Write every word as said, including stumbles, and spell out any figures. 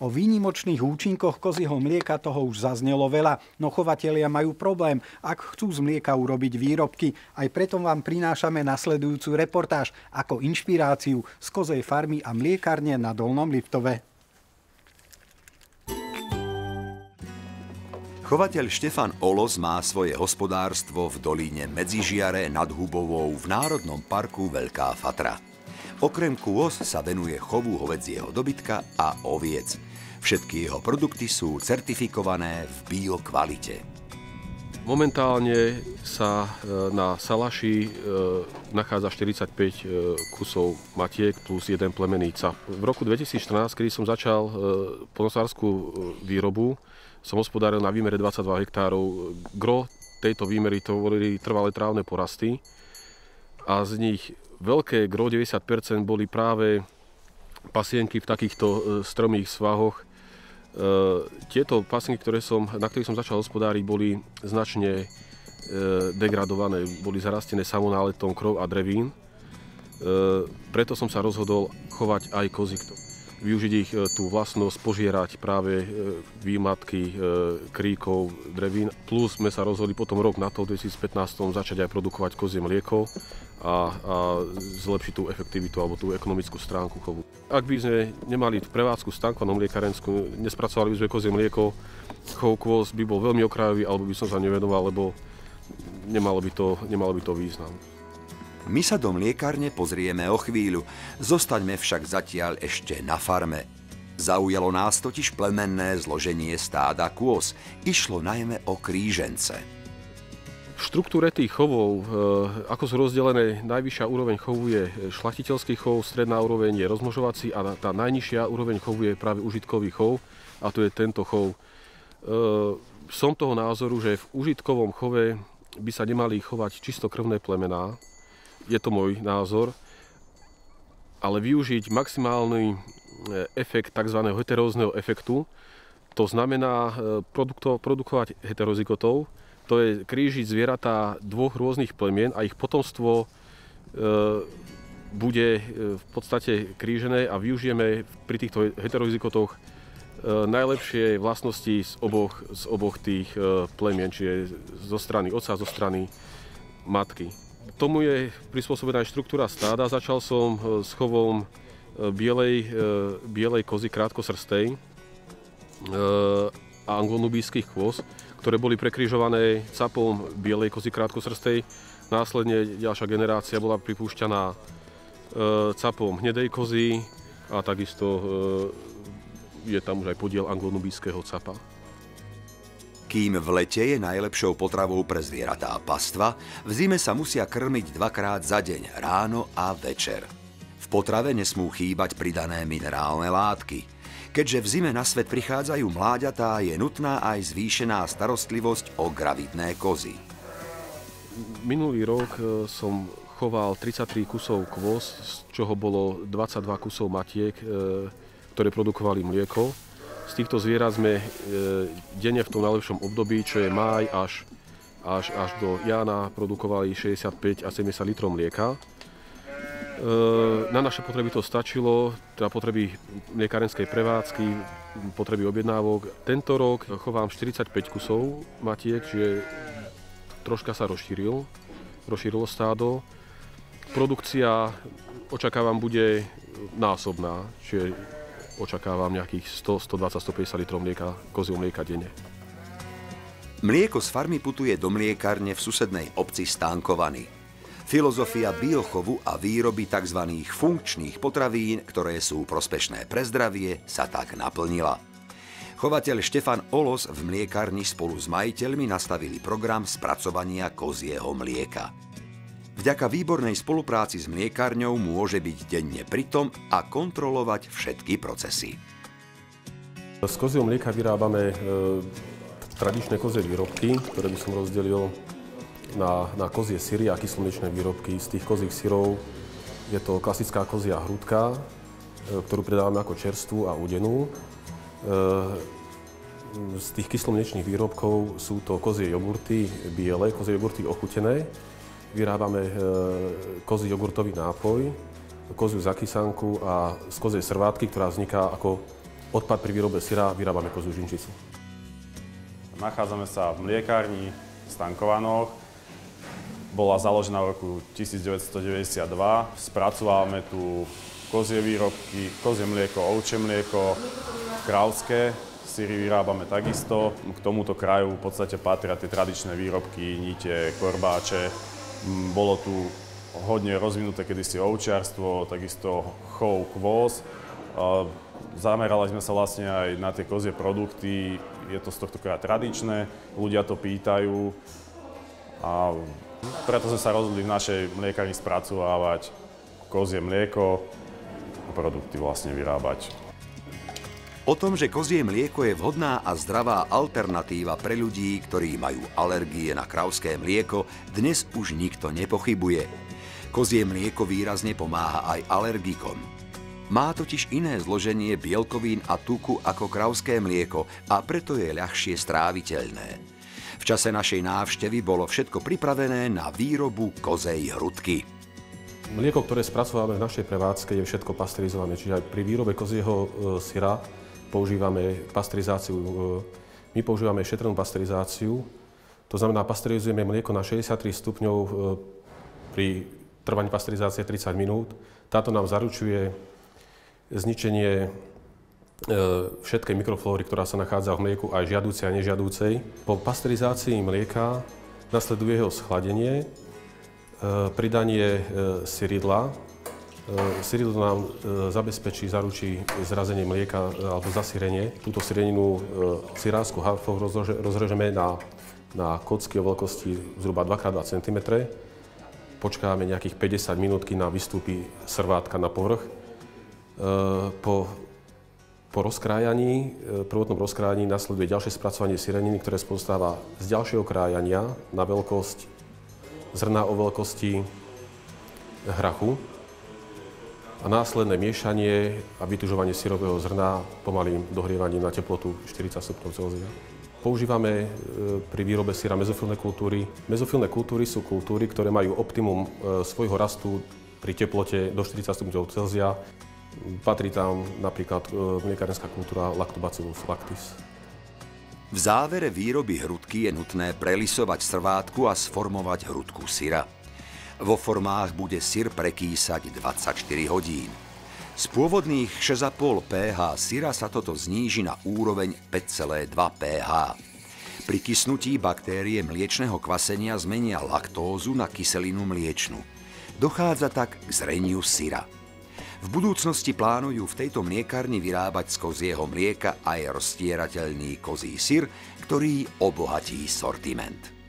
O výnimočných účinkoch kozieho mlieka toho už zaznelo veľa, no chovatelia majú problém, ak chcú z mlieka urobiť výrobky. Aj preto vám prinášame nasledujúcu reportáž ako inšpiráciu z kozej farmy a mliekárne na Dolnom Liptove. Chovateľ Štefan Olos má svoje hospodárstvo v dolíne Medzižiare nad Hubovou v Národnom parku Veľká Fatra. Okrem kôz sa venuje chovu hovädzieho dobytka a oviec. Všetky jeho produkty sú certifikované v biokvalite. Momentálne sa na Salaši nachádza štyridsaťpäť kusov matiek plus jeden plemenný cap. V roku dvetisícštrnásť, kedy som začal poľnohospodársku výrobu, som hospodáril na výmere dvadsaťdva hektárov. Gro tejto výmery to boli trvalé trávne porasty a z nich veľké gro, deväťdesiat percent, boli práve pasienky v takýchto stromých svahoch. Tieto pasienky, ktoré som, na ktorých som začal hospodáriť, boli značne degradované, boli zarastené samonáletom krov a drevín. Preto som sa rozhodol chovať aj kozy, využiť ich tú vlastnosť, požierať práve výmatky kríkov, drevín. Plus sme sa rozhodli potom rok na to, v dvetisícpätnásť, začať aj produkovať kozie mlieko a, a zlepšiť tú efektivitu alebo tú ekonomickú stránku chovu. Ak by sme nemali prevádzku stankovanú mliekarenskú, nespracovali by sme kozie mlieko, chov kôz by bol veľmi okrajový, alebo by som sa nevenoval, lebo nemalo by to, nemalo by to význam. My sa do mliekárne pozrieme o chvíľu, zostaňme však zatiaľ ešte na farme. Zaujalo nás totiž plemenné zloženie stáda kôz. Išlo najmä o krížence. V štruktúre tých chovov, ako sú rozdelené, najvyššia úroveň chovu je šlachtiteľský chov, stredná úroveň je rozmnožovací a tá najnižšia úroveň chovu je práve užitkový chov, a to je tento chov. Som toho názoru, že v užitkovom chove by sa nemali chovať čistokrvné plemená. Je to môj názor, ale využiť maximálny efekt tzv. Heterózneho efektu, to znamená produkto, produkovať heterozygotov, to je krížiť zvieratá dvoch rôznych plemien a ich potomstvo e, bude v podstate krížené a využijeme pri týchto heterozygotoch e, najlepšie vlastnosti z oboch, z oboch tých e, plemien, čiže zo strany otca, zo strany matky. Tomu je prispôsobená aj štruktúra stáda. Začal som s chovom bielej, bielej kozy krátkosrstej a anglonubijských kôz, ktoré boli prekrižované capom bielej kozy krátkosrstej. Následne ďalšia generácia bola pripúšťaná capom hnedej kozy a takisto je tam už aj podiel anglonubijského capa. Kým v lete je najlepšou potravou pre zvieratá pastva, v zime sa musia krmiť dvakrát za deň, ráno a večer. V potrave nesmú chýbať pridané minerálne látky. Keďže v zime na svet prichádzajú mláďatá, je nutná aj zvýšená starostlivosť o gravidné kozy. Minulý rok som choval tridsaťtri kusov kôz, z čoho bolo dvadsaťdva kusov matiek, ktoré produkovali mlieko. Z týchto zvierat sme e, denne v tom najlepšom období, čo je máj až, až, až do jána, produkovali šesťdesiatpäť až sedemdesiat litrov mlieka. E, na naše potreby to stačilo, teda potreby mliekarenskej prevádzky, potreby objednávok. Tento rok chovám štyridsaťpäť kusov matiek, čiže troška sa rozšíril, rozšírilo stádo. Produkcia, očakávam, bude násobná, čiže očakávam nejakých sto, stodvadsať, stopäťdesiat litrov mlieka, kozieho mlieka denne. Mlieko z farmy putuje do mliekárne v susednej obci Stánkovany. Filozofia biochovu a výroby tzv. Funkčných potravín, ktoré sú prospešné pre zdravie, sa tak naplnila. Chovateľ Štefan Olos v mliekárni spolu s majiteľmi nastavili program spracovania kozieho mlieka. Vďaka výbornej spolupráci s mliekárňou môže byť denne pritom a kontrolovať všetky procesy. Z kozieho mlieka vyrábame e, tradičné kozie výrobky, ktoré by som rozdelil na, na kozie syry a kyslomliečné výrobky. Z tých kozích syrov je to klasická kozia hrudka, e, ktorú predávame ako čerstvú a udenú. E, z tých kyslomliečných výrobkov sú to kozie jogurty biele, kozie jogurty ochutené. Vyrábame e, kozí jogurtový nápoj, koziu zakysanku a z koziej srvátky, ktorá vzniká ako odpad pri výrobe syra vyrábame koziu žinčicu. Nachádzame sa v mliekárni v Stankovanoch. Bola založená v roku tisícdeväťstodeväťdesiatdva. Spracovávame tu kozie výrobky, kozie mlieko, ovčie mlieko, kravské. Syry vyrábame takisto. K tomuto kraju v podstate patria tie tradičné výrobky, nite, korbáče. Bolo tu hodne rozvinuté kedysi ovčiarstvo, takisto chov kôz. Zamerali sme sa vlastne aj na tie kozie produkty. Je to z tohto kraja tradičné, ľudia to pýtajú a preto sme sa rozhodli v našej mliekárni spracovávať kozie mlieko a produkty vlastne vyrábať. O tom, že kozie mlieko je vhodná a zdravá alternatíva pre ľudí, ktorí majú alergie na kravské mlieko, dnes už nikto nepochybuje. Kozie mlieko výrazne pomáha aj alergikom. Má totiž iné zloženie bielkovín a tuku ako kravské mlieko a preto je ľahšie stráviteľné. V čase našej návštevy bolo všetko pripravené na výrobu kozej hrudky. Mlieko, ktoré spracovávame v našej prevádzke, je všetko pasteurizované, čiže aj pri výrobe kozieho e, syra používame pasteurizáciu. E, my používame šetrnú pasteurizáciu, to znamená, pasteurizujeme mlieko na šesťdesiattri stupňov e, pri trvaní pasteurizácie tridsať minút. Táto nám zaručuje zničenie e, všetkej mikroflóry, ktorá sa nachádza v mlieku, aj žiadúcej a nežiadúcej. Po pasteurizácii mlieka nasleduje jeho schladenie, e, pridanie e, syridla. E, syridlo nám e, zabezpečí, zaručí zrazenie mlieka e, alebo zasyrenie. Túto syreninu e, syrárskou harfou rozlože, rozrežeme na, na kocky o veľkosti zhruba dva krát dva centimetre. Počkáme nejakých päťdesiat minút, kým nám vystúpi srvátka na povrch. Po, po rozkrájaní, prvotnom rozkrájaní nasleduje ďalšie spracovanie syreniny, ktoré pozostáva z ďalšieho krájania na veľkosť zrna o veľkosti hrachu a následné miešanie a vytužovanie syrového zrna pomalým dohrievaním na teplotu štyridsať stupňov Celzia. Používame pri výrobe syra mezofilné kultúry. Mezofilné kultúry sú kultúry, ktoré majú optimum svojho rastu pri teplote do štyridsať stupňov Celzia. Patrí tam napríklad mliekárenská kultúra Lactobacillus lactis. V závere výroby hrudky je nutné prelisovať srvátku a sformovať hrudku syra. Vo formách bude syr prekýsať dvadsaťštyri hodín. Z pôvodných šesť celá päť pH syra sa toto zníži na úroveň päť celá dva pH. Pri kysnutí baktérie mliečneho kvasenia zmenia laktózu na kyselinu mliečnu. Dochádza tak k zreniu syra. V budúcnosti plánujú v tejto mliekárni vyrábať z kozieho mlieka aj rozstierateľný kozí syr, ktorý obohatí sortiment.